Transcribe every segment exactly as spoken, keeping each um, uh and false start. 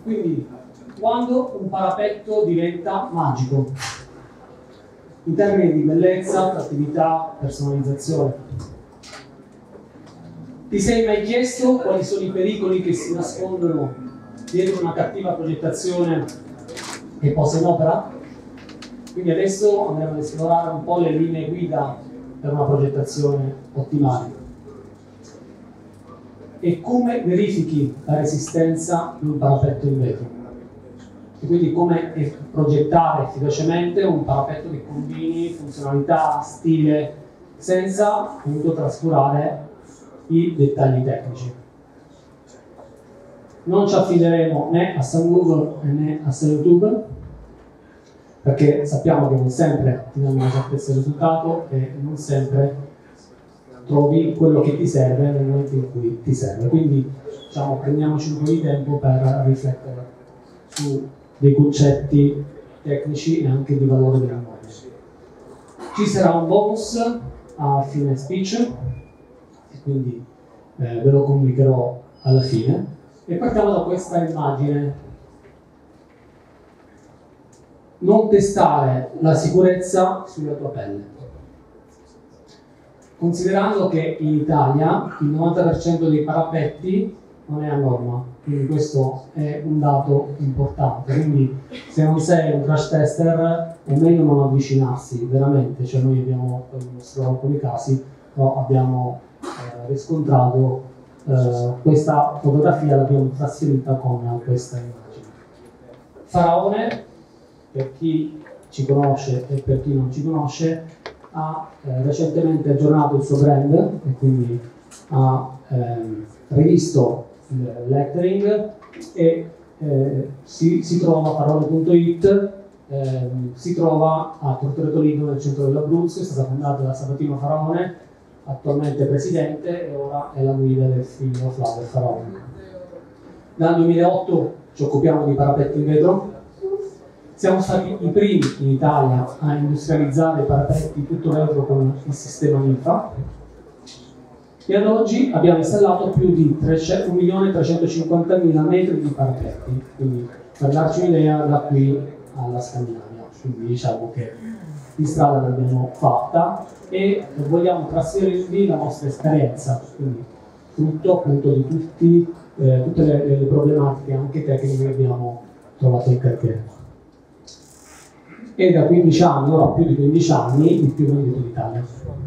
Quindi, quando un parapetto diventa magico, in termini di bellezza, attività, personalizzazione. Ti sei mai chiesto quali sono i pericoli che si nascondono dietro una cattiva progettazione e posa in opera? Quindi adesso andremo ad esplorare un po' le linee guida per una progettazione ottimale. E come verifichi la resistenza di un parapetto in vetro? E quindi come progettare efficacemente un parapetto che combini funzionalità, stile, senza appunto trascurare i dettagli tecnici. Non ci affideremo né a San Google né a San YouTube, perché sappiamo che non sempre ti danno la certezza del risultato e non sempre trovi quello che ti serve nel momento in cui ti serve. Quindi diciamo, prendiamoci un po' di tempo per riflettere su dei concetti tecnici e anche di valore dell'immagine. Ci sarà un bonus a fine speech, e quindi eh, ve lo comunicherò alla fine. E partiamo da questa immagine. Non testare la sicurezza sulla tua pelle. Considerando che in Italia il novanta per cento dei parapetti non è a norma, quindi questo è un dato importante. Quindi se non sei un crash tester è meglio non avvicinarsi, veramente. Cioè noi abbiamo mostrato alcuni casi, però abbiamo eh, riscontrato eh, questa fotografia, l'abbiamo trasferita con questa immagine. Faraone, per chi ci conosce e per chi non ci conosce, ha eh, recentemente aggiornato il suo brand e quindi ha ehm, rivisto il lettering e eh, si, si trova a Faraone punto it, ehm, si trova a Tortoretolino nel centro dell'Abruzzo, è stata fondata da Sabatino Faraone, attualmente presidente, e ora è la guida del figlio Flavio Faraone. Dal duemilaotto ci occupiamo di parapetti in vetro. Siamo stati i primi in Italia a industrializzare i parapetti tutto vetro con il sistema Ninfa e ad oggi abbiamo installato più di un milione trecentocinquantamila metri di parapetti, quindi per darci un'idea da qui alla Scandinavia. Quindi diciamo che di strada l'abbiamo fatta e vogliamo trasferirvi la nostra esperienza, quindi frutto appunto di tutti, eh, tutte le, le problematiche anche tecniche che abbiamo trovato in cantiere. E da quindici anni, ora più di quindici anni, il più venduto d'Italia.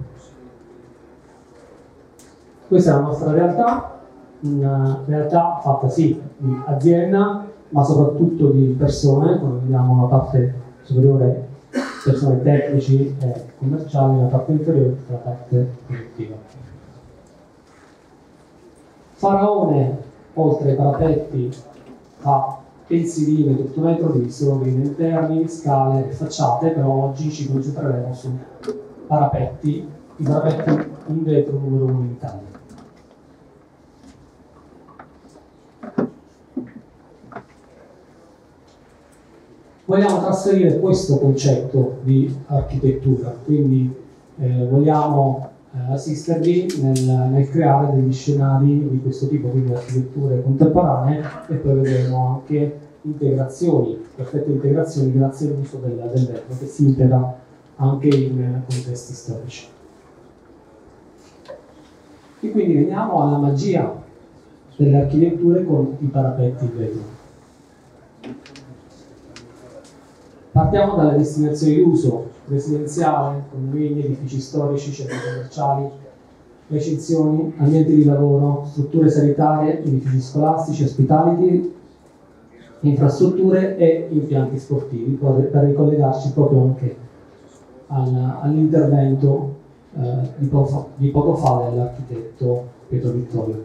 Questa è la nostra realtà, una realtà fatta sì di azienda, ma soprattutto di persone. Quando vediamo la parte superiore, persone tecnici e commerciali, la parte inferiore la parte produttiva. Faraone, oltre ai parapetti, fa pensiline tutto metro di vistolini interni, scale e facciate, però oggi ci concentreremo su parapetti, i parapetti in vetro numero uno in Italia. Vogliamo trasferire questo concetto di architettura, quindi eh, vogliamo eh, assistervi nel, nel creare degli scenari di questo tipo, quindi architetture contemporanee, e poi vedremo anche integrazioni, perfette integrazioni grazie all'uso del, del vetro che si integra anche in contesti storici. E quindi veniamo alla magia delle architetture con i parapetti in vetro. Partiamo dalle destinazioni di uso: residenziale, condomini, edifici storici, centri commerciali, recinzioni, ambienti di lavoro, strutture sanitarie, edifici scolastici, hospitality, infrastrutture e impianti sportivi, per ricollegarci proprio anche al, all'intervento eh, di, poco, di poco fa dell'architetto Pietro Vittorio.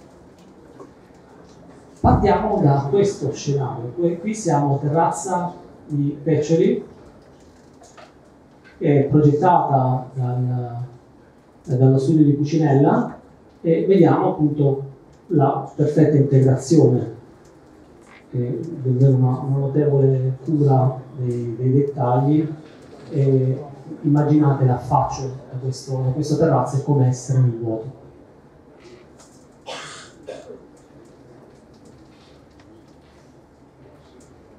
Partiamo da questo scenario. Qui siamo a terrazza di Peccioli, che è progettata dal, dallo studio di Cucinella, e vediamo appunto la perfetta integrazione, che deve una, una notevole cura dei, dei dettagli. E immaginate l'affaccio da questo, da questo terrazzo e come essere nel vuoto.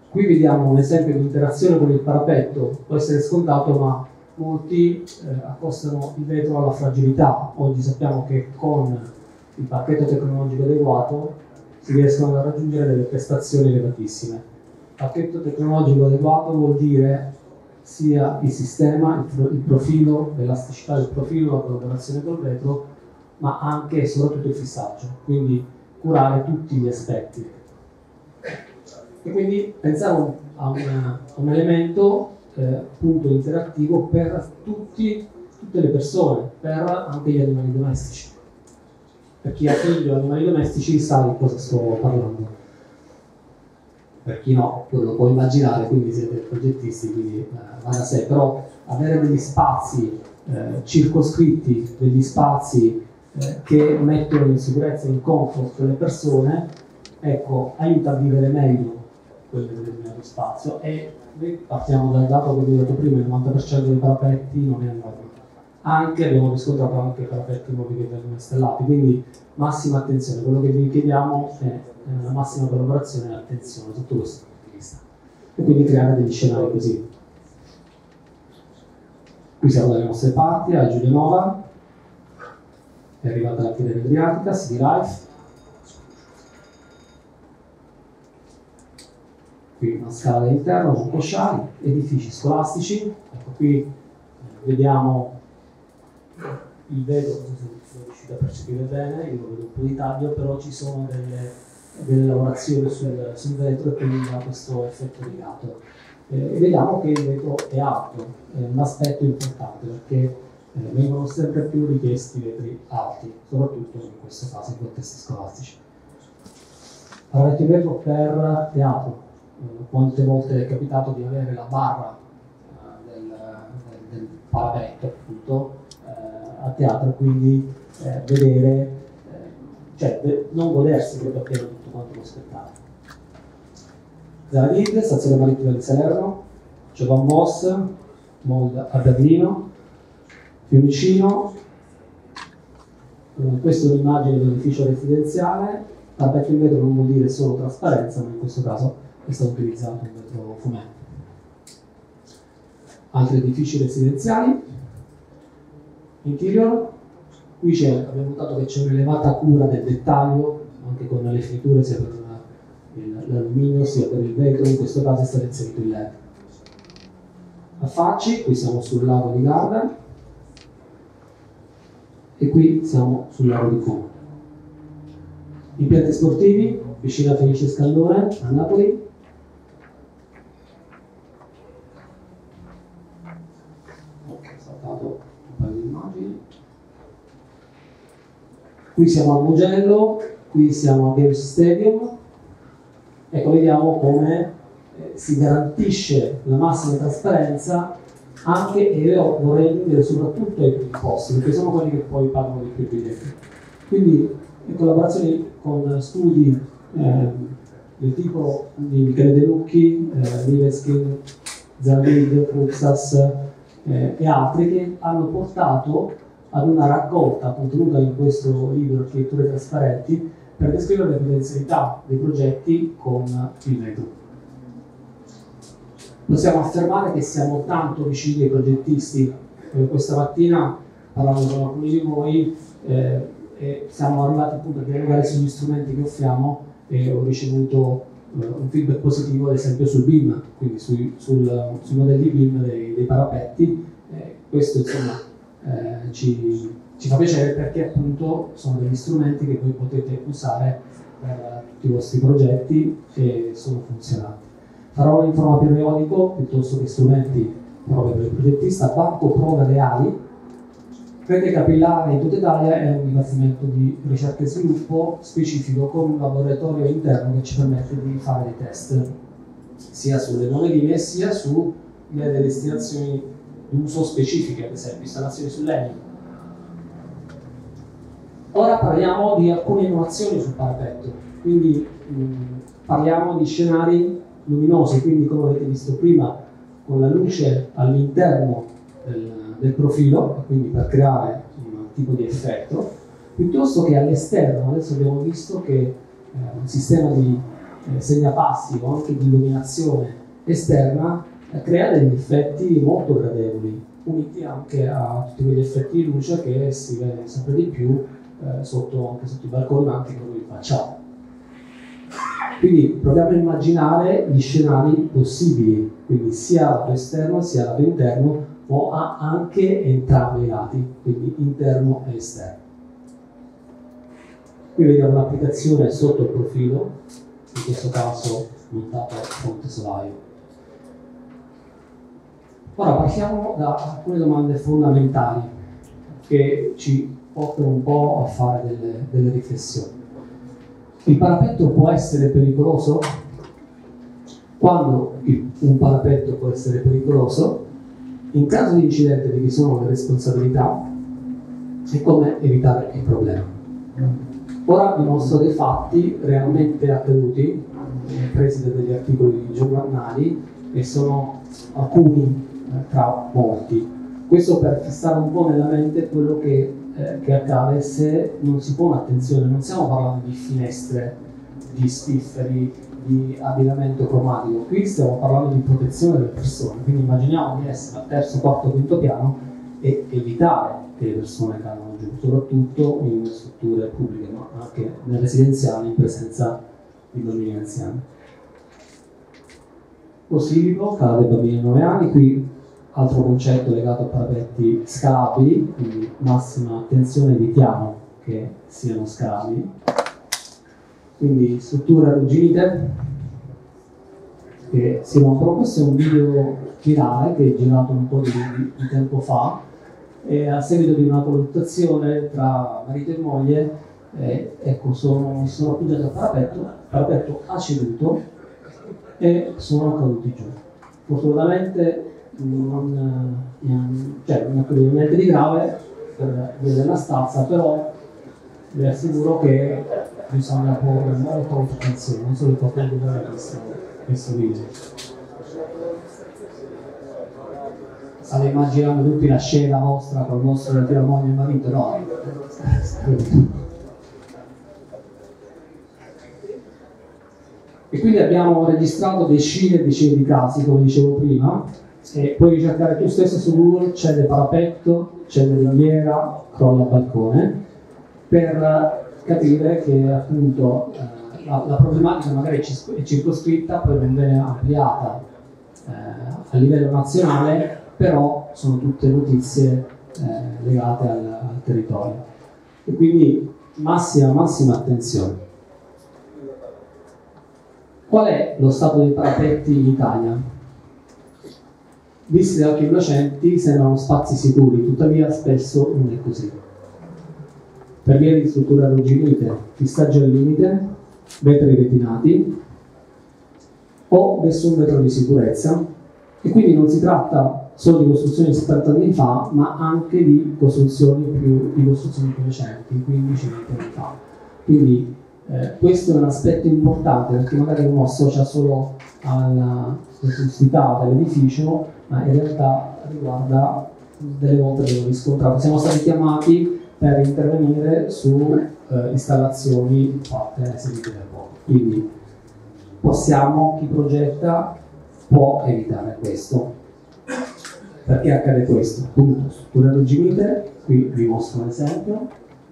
Qui vediamo un esempio di interazione con il parapetto, può essere scontato, ma molti eh, accostano il vetro alla fragilità. Oggi sappiamo che con il pacchetto tecnologico adeguato si riescono a raggiungere delle prestazioni elevatissime. Pacchetto tecnologico adeguato vuol dire sia il sistema, il, il profilo, l'elasticità del profilo, la collaborazione col vetro, ma anche e soprattutto il fissaggio, quindi curare tutti gli aspetti. E quindi pensiamo a un, a un elemento eh, appunto interattivo per tutti, tutte le persone, per anche gli animali domestici. Per chi ha figli o animali domestici sa di cosa sto parlando. Per chi no, lo può immaginare, quindi siete progettisti, quindi eh, va da sé, però avere degli spazi eh, circoscritti, degli spazi eh, che mettono in sicurezza e in comfort le persone, ecco, aiuta a vivere meglio quel determinato spazio. E noi partiamo dal dato che vi ho detto prima: il novanta per cento dei parapetti non è a norma. Anche abbiamo riscontrato anche parapetti nuovi che vengono installati, quindi massima attenzione. Quello che vi chiediamo è una massima collaborazione e attenzione sotto questo punto di vista, e quindi creare degli scenari così. Qui siamo dalle nostre parti, a Giulianova, è arrivata la Tirrenia Adriatica, City Life. Qui una scala all'interno con cosciali, edifici scolastici. Ecco, qui vediamo il vetro, non so se sono riuscito a percepire bene, io lo vedo un po' di taglio, però ci sono delle, delle lavorazioni sul, sul vetro e quindi ha questo effetto rigato. Eh, e vediamo che il vetro è alto, è un aspetto importante perché eh, vengono sempre più richiesti vetri alti, soprattutto in questo caso in contesti scolastici. Paravetto in vetro per teatro. Quante volte è capitato di avere la barra eh, del, del, del paravetto appunto eh, a teatro, quindi eh, vedere, eh, cioè de, non godersi proprio appieno tutto quanto lo spettacolo. Zaravid, stazione marittima di Salerno, Giovan Boss, Mold a Berlino, Fiumicino. Eh, questa è un'immagine di un edificio residenziale. Paravetto in vetro non vuol dire solo trasparenza, ma in questo caso è stato utilizzato un vetro fumé. Altri edifici residenziali. Interior, qui abbiamo notato che c'è un'elevata cura del dettaglio, anche con le finiture sia per l'alluminio sia per il vetro, in questo caso è stato inserito il L E D. Affacci, qui siamo sul lago di Garda e qui siamo sul lago di Como. Impianti sportivi, piscina Felice Scaldone a Napoli. Qui siamo a Mugello, qui siamo a Games Stadium. Ecco, vediamo come eh, si garantisce la massima trasparenza anche, e io vorrei aggiungere soprattutto ai primi posti, perché sono quelli che poi pagano di più i biglietti. Quindi in collaborazione con studi eh, del tipo di Michele De Lucchi, eh, Liveskin, Zaravid, Fuxas eh, e altri, che hanno portato ad una raccolta contenuta in questo libro Architetture Trasparenti per descrivere le potenzialità dei progetti con il vetro. Possiamo affermare che siamo tanto vicini ai progettisti. Eh, questa mattina, parlando con alcuni di voi, eh, e siamo arrivati appunto a dialogare sugli strumenti che offriamo e ho ricevuto eh, un feedback positivo, ad esempio sul B I M, quindi sui, sul, sui modelli B I M dei, dei parapetti. Eh, questo insomma Eh, ci, ci fa piacere perché appunto sono degli strumenti che voi potete usare per tutti i vostri progetti e sono funzionanti. Farò in forma periodico piuttosto che strumenti proprio per il progettista, banco prove reali. Rete Capillare in tutta Italia è un dipartimento di ricerca e sviluppo specifico con un laboratorio interno che ci permette di fare dei test sia sulle nuove linee sia su delle destinazioni di uso specifiche, ad esempio installazioni sul legno. Ora parliamo di alcune innovazioni sul parapetto, quindi mh, parliamo di scenari luminosi, quindi come avete visto prima con la luce all'interno del, del profilo, quindi per creare un tipo di effetto, piuttosto che all'esterno. Adesso abbiamo visto che eh, un sistema di eh, segnapassi o anche di illuminazione esterna, eh, crea degli effetti molto gradevoli, uniti anche a tutti quegli effetti di luce che si vede sempre di più eh, sotto, anche sotto i balconi, ma anche proprio in facciata. Quindi proviamo a immaginare gli scenari possibili, quindi sia lato esterno sia lato interno, o ha anche entrambi i lati, quindi interno e esterno. Qui vediamo un'applicazione sotto il profilo, in questo caso montata a fronte solaio. Ora partiamo da alcune domande fondamentali che ci portano un po' a fare delle, delle riflessioni. Il parapetto può essere pericoloso? Quando un parapetto può essere pericoloso? In caso di incidente di chi sono le responsabilità e come evitare il problema. Ora vi mostro dei fatti realmente accaduti, presi da degli articoli di giornali, e sono alcuni eh, tra molti. Questo per fissare un po' nella mente quello che, eh, che accade se non si pone attenzione. Non stiamo parlando di finestre, di spifferi, di abbinamento cromatico, qui stiamo parlando di protezione delle persone, quindi immaginiamo di essere al terzo, quarto, quinto piano e evitare che le persone cadano giù, soprattutto in strutture pubbliche, ma anche nelle residenziali in presenza di bambini anziani. Osilico, cade dei bambini di nove anni, qui altro concetto legato a parapetti scalabili, quindi massima attenzione, evitiamo che siano scalabili. Quindi strutture arrugginite che si rompono. Questo è un video virale che è girato un po' di, di tempo fa, e a seguito di una colluttazione tra marito e moglie eh, ecco, sono, sono appoggiati al parapetto, il parapetto ha ceduto e sono caduti giù. Fortunatamente non, non, cioè, non è accaduto niente di grave per via della stazza, però vi assicuro che bisogna porre molta molta attenzione, non solo importante vedere questo, questo video. State immaginando tutti la scena vostra con il vostro relativo moglie e marito? No. E quindi abbiamo registrato decine e decine di casi, come dicevo prima, e puoi ricercare tu stesso su Google, c'è del parapetto, c'è della ringhiera, crolla balcone, per capire che appunto eh, la, la problematica magari è circoscritta, poi non viene ampliata eh, a livello nazionale, però sono tutte notizie eh, legate al, al territorio. E quindi massima, massima attenzione. Qual è lo stato dei parapetti in Italia? Visti da occhi innocenti sembrano spazi sicuri, tuttavia spesso non è così. Per via di strutture arrugginite, fissaggio al limite, vetri retinati o nessun vetro di sicurezza, e quindi non si tratta solo di costruzioni di settanta anni fa, ma anche di costruzioni più, di costruzioni più recenti, quindici venti anni fa. Quindi eh, questo è un aspetto importante, perché magari uno associa solo alla vetustà dell'edificio, ma in realtà riguarda delle volte che l'ho riscontrato. Siamo stati chiamati per intervenire su eh, installazioni fatte eseguite da poco. Quindi possiamo, chi progetta può evitare questo. Perché accade questo? Appunto, strutture arrugginite, qui vi mostro un esempio.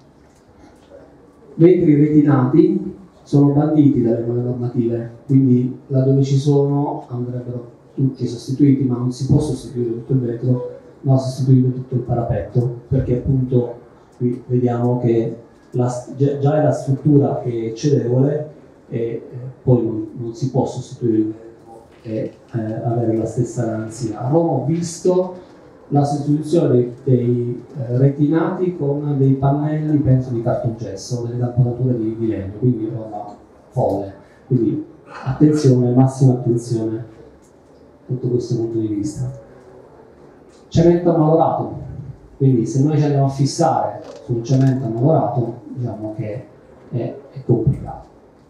Vetri retinati sono banditi dalle nuove normative, quindi laddove ci sono andrebbero tutti sostituiti, ma non si può sostituire tutto il vetro, ma sostituire tutto il parapetto, perché appunto qui vediamo che la, già è la struttura che è cedevole e eh, poi non, non si può sostituire il vetro e eh, avere la stessa garanzia. A Roma ho visto la sostituzione dei, dei eh, retinati con dei pannelli, penso di cartongesso, delle lampadature di, di legno, quindi roba folle. Quindi attenzione, massima attenzione sotto questo punto di vista. Cemento ammalorato, quindi se noi ci andiamo a fissare su un cemento ammalorato, diciamo che è, è complicato.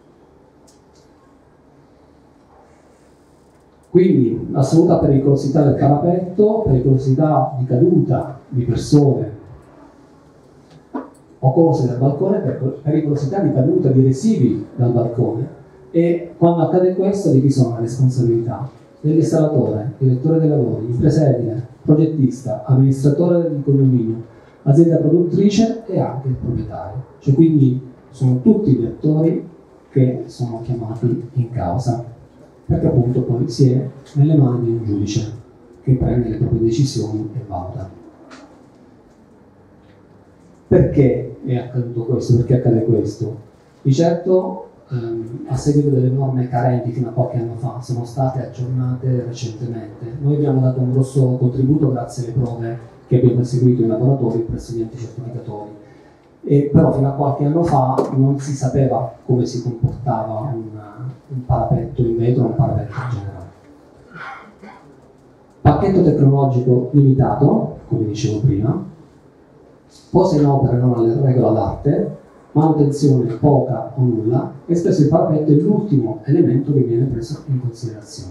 Quindi assoluta pericolosità del parapetto, pericolosità di caduta di persone o cose dal balcone, pericolosità di caduta di residui dal balcone, E quando accade questo, di chi sono le responsabilità? Dell'installatore, direttore dei lavori, impresa edile, progettista, amministratore di condominio, azienda produttrice e anche il proprietario. Cioè, quindi sono tutti gli attori che sono chiamati in causa, perché appunto poi si è nelle mani di un giudice che prende le proprie decisioni e valuta. Perché è accaduto questo? Perché accade questo? Di certo, ehm, a seguito delle norme carenti fino a qualche anno fa, sono state aggiornate recentemente. Noi abbiamo dato un grosso contributo grazie alle prove che abbiamo eseguito in laboratorio presso gli enti certificatori. E però fino a qualche anno fa non si sapeva come si comportava un, un parapetto in vetro o un parapetto in generale. Pacchetto tecnologico limitato, come dicevo prima, posa in opera non alla regola d'arte, manutenzione poca o nulla, e spesso il parapetto è l'ultimo elemento che viene preso in considerazione,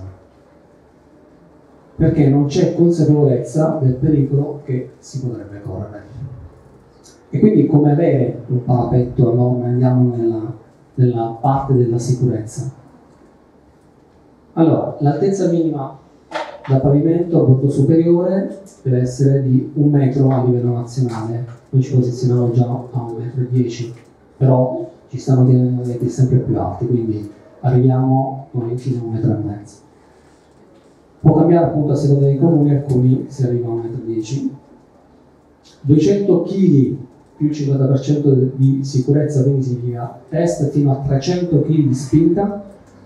perché non c'è consapevolezza del pericolo che si potrebbe correre. E quindi come avere un parapetto a norma? Andiamo nella, nella parte della sicurezza. Allora, l'altezza minima da pavimento a bordo superiore deve essere di un metro a livello nazionale. Noi ci posizioniamo già a un metro e dieci, però ci stanno dei reti sempre più alti, quindi arriviamo noi fino a un metro e mezzo. Può cambiare appunto a seconda dei comuni, alcuni si arriva a un metro e dieci. duecento chili più il cinquanta per cento di sicurezza, quindi significa test fino a trecento chili di spinta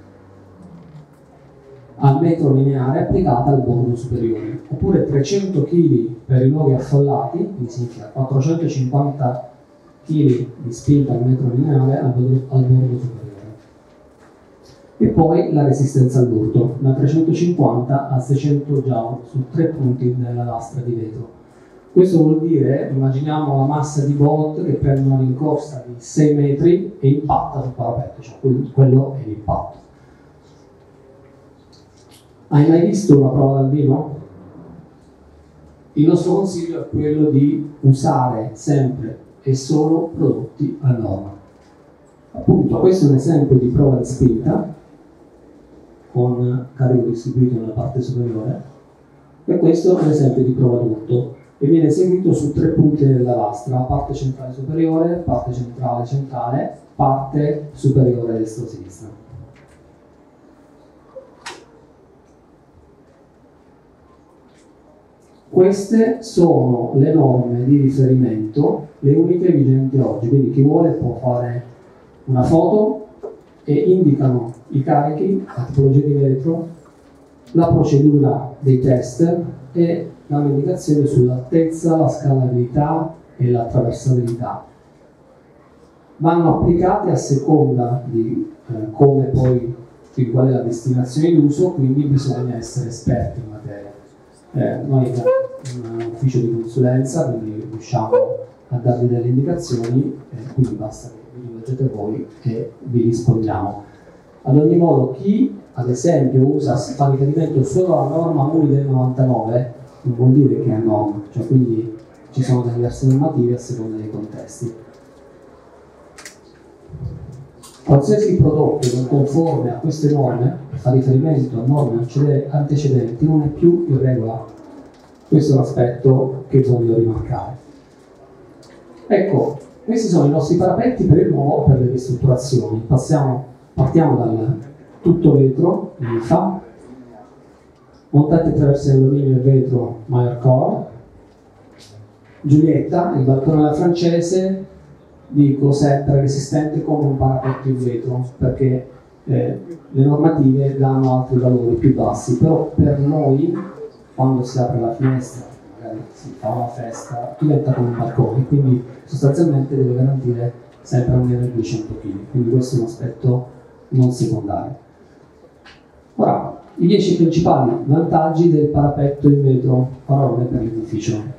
al metro lineare applicata al bordo superiore, oppure trecento chili per i luoghi affollati, quindi significa quattrocentocinquanta chili di spinta al metro lineare al bordo, al bordo superiore. E poi la resistenza all'urto, da trecentocinquanta a seicento joule su tre punti della lastra di vetro. Questo vuol dire, immaginiamo la massa di bolt che prende una rincorsa di sei metri e impatta sul parapetto, cioè quello è l'impatto. Hai mai visto una prova dal vivo? Il nostro consiglio è quello di usare sempre e solo prodotti a norma. Appunto, questo è un esempio di prova di spinta con carico distribuito nella parte superiore, e questo è un esempio di prova d'urto e viene eseguito su tre punti della lastra: parte centrale superiore, parte centrale centrale, parte superiore destra-sinistra. Queste sono le norme di riferimento, le uniche vigenti oggi, quindi chi vuole può fare una foto e indicano i carichi, la tipologia di vetro, la procedura dei test e danno indicazioni sull'altezza, la scalabilità e l'attraversabilità. Vanno applicate a seconda di eh, come poi, di qual è la destinazione d'uso, quindi bisogna essere esperti in materia. Eh, noi abbiamo un ufficio di consulenza, quindi riusciamo a darvi delle indicazioni, eh, quindi basta che vi rivolgete a voi e vi rispondiamo. Ad ogni modo, chi ad esempio usa, fa riferimento solo alla norma U I del novantanove, non vuol dire che è norma, cioè quindi ci sono delle diverse normative a seconda dei contesti. Qualsiasi prodotto non conforme a queste norme, che fa riferimento a norme antecedenti, non è più in regola. Questo è un aspetto che voglio rimarcare. Ecco, questi sono i nostri parapetti per il nuovo, per le ristrutturazioni. Passiamo, partiamo dal tutto vetro, I F A, montati attraverso alluminio e vetro Meyercore, Giulietta, il balcone alla francese, dico sempre resistente come un parapetto in vetro, perché eh, le normative danno altri valori più bassi, però per noi, quando si apre la finestra, magari si fa una festa, diventa come un balcone, quindi sostanzialmente deve garantire sempre almeno duecento chili, quindi questo è un aspetto non secondario. Ora, i dieci principali vantaggi del parapetto in vetro, parole per l'edificio.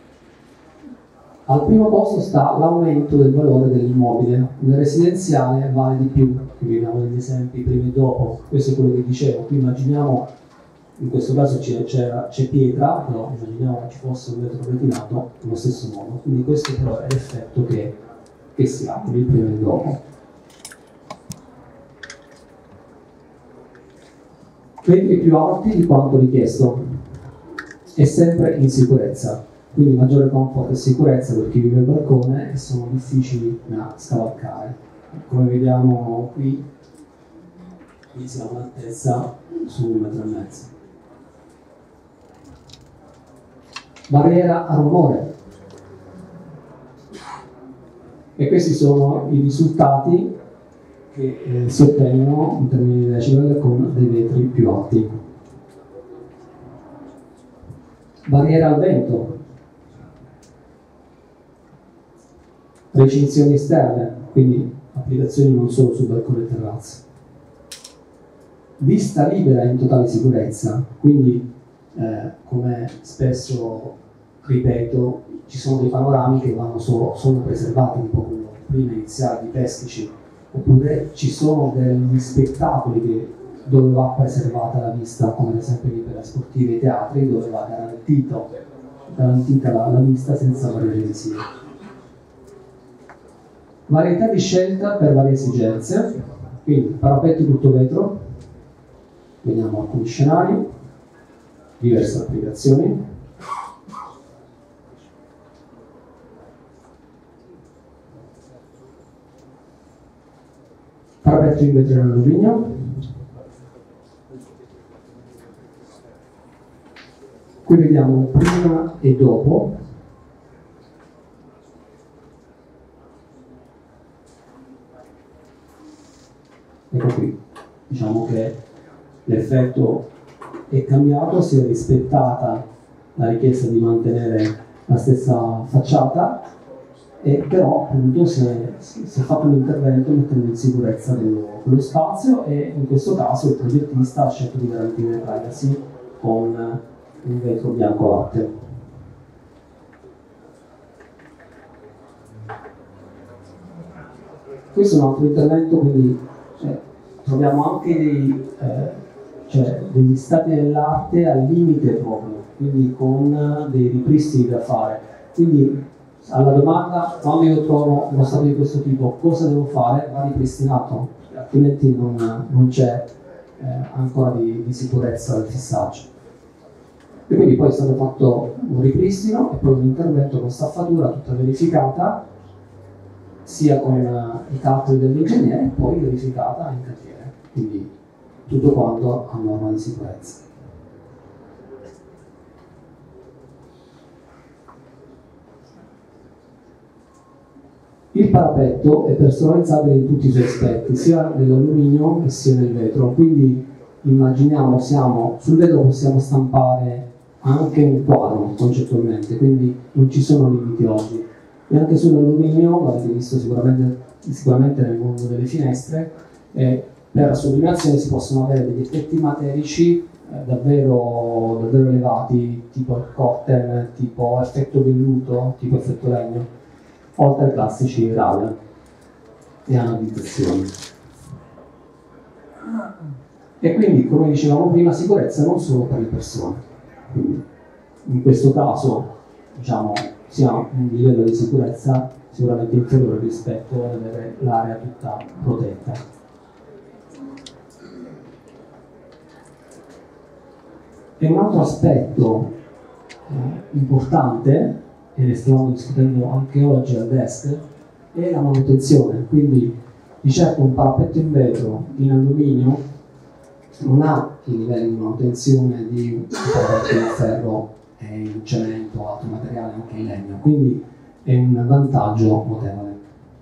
Al primo posto sta l'aumento del valore dell'immobile. Nel residenziale vale di più, qui vediamo degli esempi prima e dopo, questo è quello che dicevo, qui immaginiamo, in questo caso c'è pietra, però immaginiamo che ci fosse un vetro retinato allo stesso modo, quindi questo però è l'effetto che, che si ha, il prima e il dopo. Vetri più alti di quanto richiesto e sempre in sicurezza, quindi maggiore comfort e sicurezza per chi vive al balcone e sono difficili da scavalcare. Come vediamo qui, qui siamo all'altezza su un metro e mezzo. Barriera a rumore. E questi sono i risultati che eh, si ottengono in termini di decibel con dei vetri più alti. Barriera al vento. Recinzioni esterne, quindi applicazioni non solo su balconi e terrazze. Vista libera in totale sicurezza, quindi eh, come spesso ripeto, ci sono dei panorami che vanno solo, sono preservati, tipo quello prima iniziale di Peschici, oppure ci sono degli spettacoli che, dove va preservata la vista, come ad esempio lì per le sportive e i teatri, dove va garantito, garantita la, la vista senza barriere visive. Varietà di scelta per varie esigenze, quindi parapetto tutto vetro, vediamo alcuni scenari, diverse applicazioni. Parapetto in vetro in alluminio. Qui vediamo prima e dopo. Ecco qui, diciamo che l'effetto è cambiato, si è rispettata la richiesta di mantenere la stessa facciata, e però appunto si è, si è fatto un intervento mettendo in sicurezza quello, quello spazio, e in questo caso il progettista ha scelto di garantire la privacy con un vetro bianco latte. Questo è un altro intervento, quindi cioè, troviamo anche dei, eh, cioè, degli stati dell'arte al limite proprio, quindi con dei ripristini da fare. Quindi alla domanda, quando io trovo uno stato di questo tipo, cosa devo fare? Va ripristinato, altrimenti non, non c'è eh, ancora di, di sicurezza del fissaggio. E quindi poi è stato fatto un ripristino e poi un intervento con staffatura tutta verificata, sia con uh, i calcoli dell'ingegnere e poi verificata in cantiere. Quindi tutto quanto a norma di sicurezza. Il parapetto è personalizzabile in tutti i suoi aspetti, sia nell'alluminio che sia nel vetro, quindi immaginiamo, siamo, sul vetro possiamo stampare anche un quadro concettualmente, quindi non ci sono limiti oggi. E anche sull'alluminio, l'avete visto sicuramente, sicuramente nel mondo delle finestre, eh, per sublimazione si possono avere degli effetti materici eh, davvero, davvero elevati, tipo il corten, tipo effetto velluto, tipo effetto legno, oltre ai classici R A L e anodizzazioni. E quindi, come dicevamo prima, sicurezza non solo per le persone. Quindi, in questo caso, diciamo, si ha un livello di sicurezza sicuramente inferiore rispetto ad avere l'area tutta protetta. E un altro aspetto eh, importante, e ne stavamo discutendo anche oggi al desk, è la manutenzione. Quindi di certo un parapetto in vetro in alluminio non ha i livelli di manutenzione di un parapetto in ferro e in cemento o altro materiale, anche in legno, quindi è un vantaggio notevole.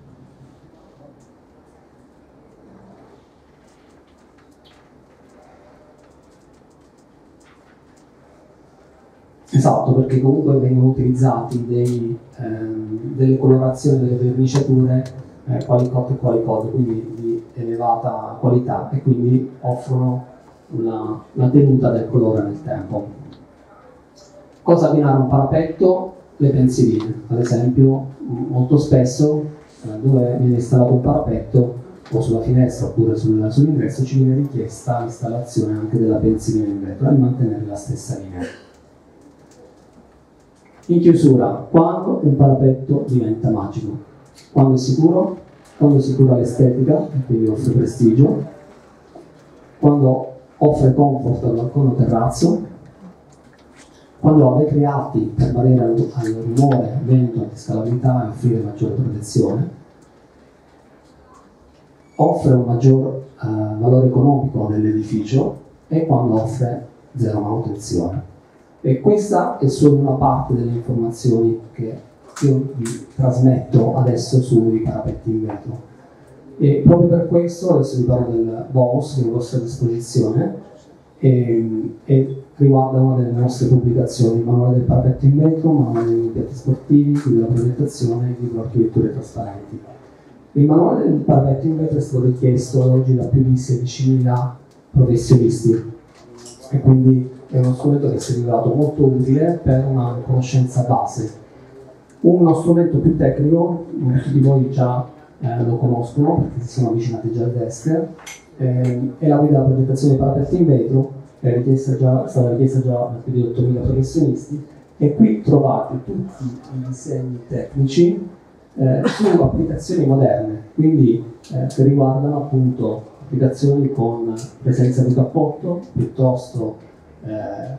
Esatto, perché comunque vengono utilizzati dei, ehm, delle colorazioni, delle verniciature eh, quali-code e quali-code, quindi di elevata qualità, e quindi offrono una, una tenuta del colore nel tempo. Cosa abbinare a un parapetto? Le pensiline, ad esempio, molto spesso eh, dove viene installato un parapetto o sulla finestra oppure sul, sull'ingresso ci viene richiesta l'installazione anche della pensilina in vetro e mantenere la stessa linea. In chiusura, quando un parapetto diventa magico? Quando è sicuro, quando è sicura l'estetica e quindi offre prestigio, quando offre comfort al balcone o terrazzo, quando ha vetri alti per barriere al, al rumore, vento, antiscalabilità e offrire maggiore protezione, offre un maggior eh, valore economico dell'edificio e quando offre zero manutenzione. E questa è solo una parte delle informazioni che io vi trasmetto adesso sui parapetti in vetro. E proprio per questo adesso vi parlo del bonus che è a vostra disposizione e, e riguarda una delle nostre pubblicazioni: il manuale del parapetto in vetro, il manuale degli impianti sportivi, quello della progettazione e di architetture trasparenti. Il manuale del parapetto in vetro è stato richiesto ad oggi da più di sedicimila professionisti e quindi è uno strumento che si è rivelato molto utile per una conoscenza base. Uno strumento più tecnico, molti di voi già eh, lo conoscono perché si sono avvicinati già al desk, eh, è la guida della progettazione dei parapetti in vetro, che è richiesta già, è stata richiesta già da più di ottomila professionisti, e qui trovate tutti i disegni tecnici eh, su applicazioni moderne, quindi eh, che riguardano appunto applicazioni con presenza di cappotto piuttosto eh,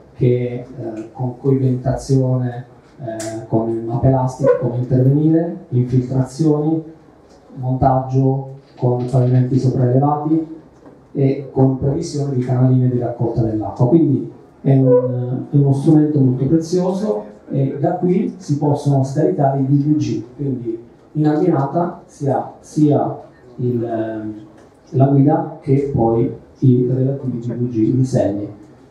che eh, con coibentazione, eh, con il map elastico, come intervenire, infiltrazioni, montaggio con pavimenti sopraelevati e con previsione di canaline di raccolta dell'acqua. Quindi è, un, è uno strumento molto prezioso e da qui si possono scaricare i D V G, quindi in allineata si ha sia il, eh, la guida che poi i relativi D V G, i disegni.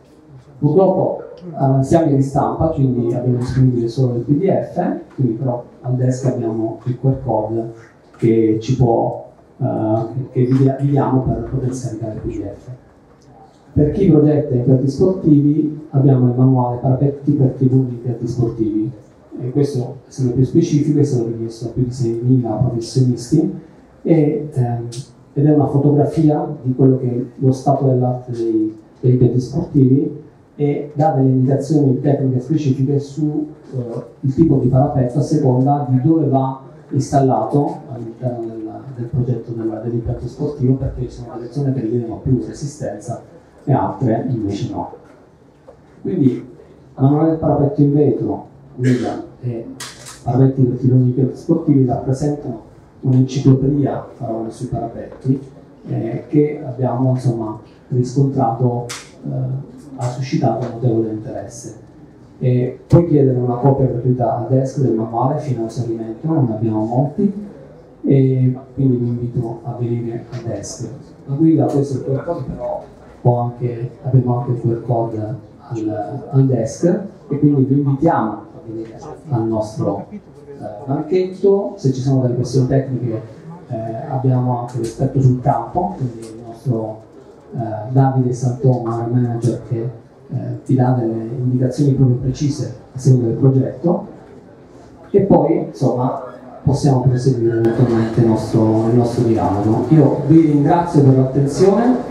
Purtroppo eh, siamo in ristampa, quindi abbiamo disponibile solo il P D F, quindi però al desk abbiamo il Q R code che ci può Uh, che vi diamo per poter scaricare il P D F. Per chi progetta impianti sportivi abbiamo il manuale parapetti per tivù di impianti sportivi e questo, essendo più specifico, è stato richiesto da più di seimila professionisti e, ehm, ed è una fotografia di quello che è lo stato dell'arte dei, degli impianti sportivi e dà delle indicazioni tecniche specifiche sul uh, tipo di parapetto a seconda di dove va installato all'interno del, del progetto del, dell'impianto sportivo, perché ci sono delle zone che richiedono più resistenza e altre invece no. Quindi il manuale del parapetto in vetro, guida e parapetti per tivù di impianti sportivi rappresentano un'enciclopedia parole sui parapetti eh, che abbiamo insomma riscontrato eh, ha suscitato notevole interesse. E puoi chiedere una copia gratuita a desk del manuale fino all'esaurimento, non ne abbiamo molti, e quindi vi invito a venire a desk. La guida, questo è il Q R code, però può anche, abbiamo anche il Q R code al, al desk e quindi vi invitiamo a venire al nostro eh, banchetto. Se ci sono delle questioni tecniche eh, abbiamo anche l'esperto sul campo, quindi il nostro eh, Davide Santoma, manager, che Eh, ti dà delle indicazioni proprio precise a seconda del progetto e poi insomma possiamo proseguire eventualmente il nostro, il nostro dialogo. Io vi ringrazio per l'attenzione